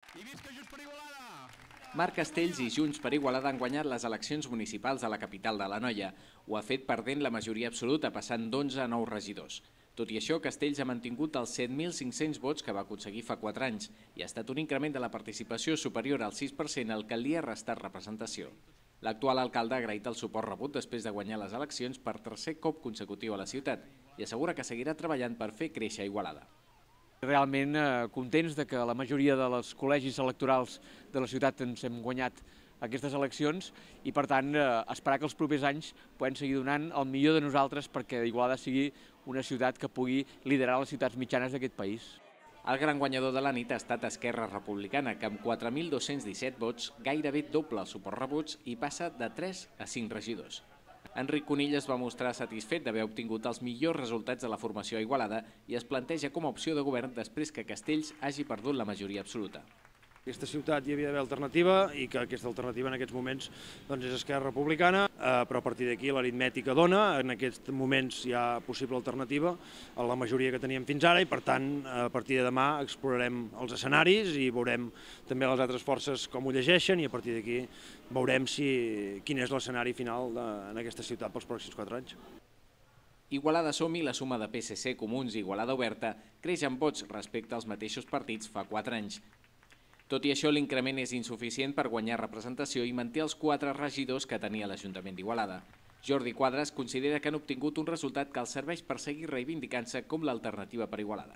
I visca Junts per Igualada! Marc Castells i Junts per Igualada han guanyat les eleccions municipals a la capital de l'Anoia. Ho ha fet perdent la majoria absoluta, passant d'11 a 9 regidors. Tot i això, Castells ha mantingut els 7.500 vots que va aconseguir fa 4 anys i ha estat un increment de la participació superior al 6% al que li ha restat representació. L'actual alcalde ha agraït el suport rebut després de guanyar les eleccions per tercer cop consecutiu a la ciutat i assegura que seguirà treballant per fer créixer Igualada. Realment contents de que la majoria dels col·legis electorals de la ciutat ens hem guanyat aquestes eleccions i, per tant, esperar que els propers anys puguem seguir donant el millor de nosaltres perquè Igualada sigui una ciutat que pugui liderar les ciutats mitjanes d'aquest país. El gran guanyador de la nit ha estat Esquerra Republicana, que amb 4.217 vots, gairebé doble els suports rebuts i passa de 3 a 5 regidors. Enric Conill es va mostrar satisfet d'haver obtingut els millors resultats de la formació a Igualada i es planteja com a opció de govern després que Castells hagi perdut la majoria absoluta. En aquesta ciutat hi havia d'haver alternativa i que aquesta alternativa en aquests moments és Esquerra Republicana, però a partir d'aquí l'aritmètica dona, en aquests moments hi ha possible alternativa a la majoria que teníem fins ara i per tant a partir de demà explorarem els escenaris i veurem també les altres forces com ho llegeixen i a partir d'aquí veurem quin és l'escenari final en aquesta ciutat pels pròxims 4 anys. Igualada Som-hi, la suma de PSC, Comuns i Igualada Oberta, creix en vots respecte als mateixos partits fa 4 anys. Tot i això, l'increment és insuficient per guanyar representació i manté els 4 regidors que tenia l'Ajuntament d'Igualada. Jordi Quadras considera que han obtingut un resultat que els serveix per seguir reivindicant-se com l'alternativa per Igualada.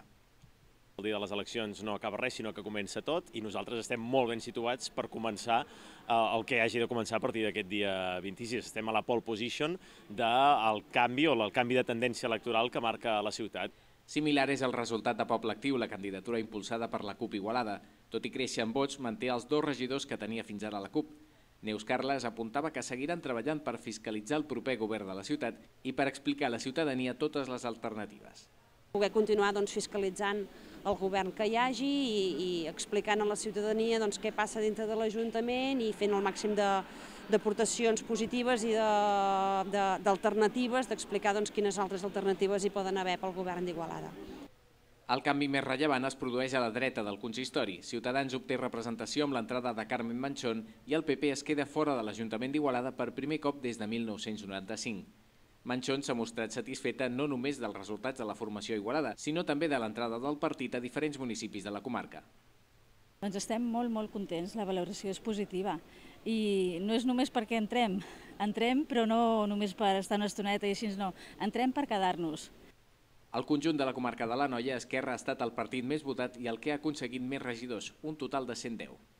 El dia de les eleccions no acaba res, sinó que comença tot i nosaltres estem molt ben situats per començar el que hagi de començar a partir d'aquest dia 26. Estem a la pole position del canvi o el canvi de tendència electoral que marca la ciutat. Similar és el resultat de Poble Actiu, la candidatura impulsada per la CUP Igualada. Tot i créixer en vots, manté els 2 regidors que tenia fins ara la CUP. Neus Carles apuntava que seguiran treballant per fiscalitzar el proper govern de la ciutat i per explicar a la ciutadania totes les alternatives. Poder continuar fiscalitzant el govern que hi hagi i explicant a la ciutadania què passa dintre de l'Ajuntament i fent el màxim d'aportacions positives i d'alternatives, d'explicar quines altres alternatives hi poden haver pel govern d'Igualada. El canvi més rellevant es produeix a la dreta del consistori. Ciutadans obté representació amb l'entrada de Carmen Manchón i el PP es queda fora de l'Ajuntament d'Igualada per primer cop des de 1995. Manchón s'ha mostrat satisfeta no només dels resultats de la formació a Igualada, sinó també de l'entrada del partit a diferents municipis de la comarca. Doncs estem molt contents, la valoració és positiva i no és només perquè entrem però no només per estar una estoneta i així no, entrem per quedar-nos. Al conjunt de la comarca de l'Anoia, Esquerra ha estat el partit més votat i el que ha aconseguit més regidors, un total de 110.